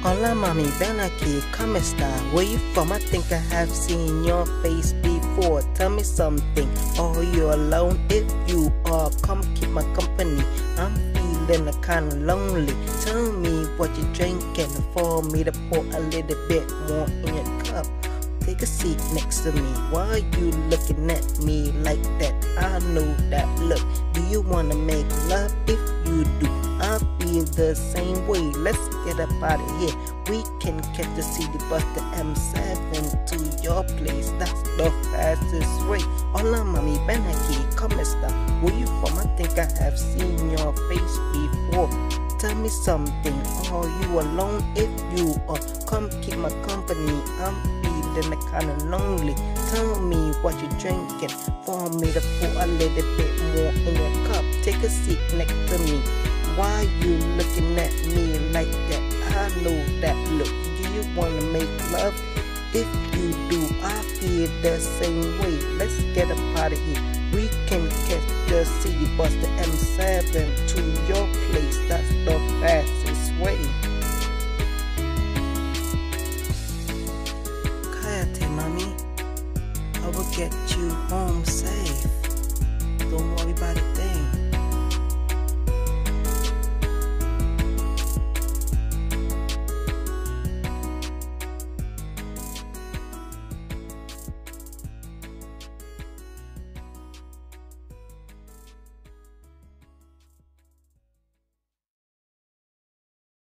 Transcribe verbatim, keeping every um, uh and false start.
Hola mami, ven aquí, come esta. Where you from? I think I have seen your face before. Tell me something. Are you alone? If you are, come keep my company. I'm feeling kinda lonely. Tell me what you're drinking for me to pour a little bit more in your cup. Take a seat next to me. Why are you looking at me like that? I know that look. Do you wanna make love? If you do, I feel the same way. Let's get up out of here. We can catch the city bus, the M seven to your place. That's the fastest way. Hola mami, ven aquí, come esta. Where you from? I think I have seen your face before. Tell me something. Are you alone? If you are, come keep my company. I'm feeling kinda lonely. Tell me what you're drinking for me to pour a little bit more in your cup. Take a seat next to me. Why you looking at me like that? I know that look. Do you wanna make love? If you do, I feel the same way. Let's get up out of here. We can catch the city bus, the M seven to your place. That's the fastest way. Kayate, mommy. I will get you home safe. Don't worry about it.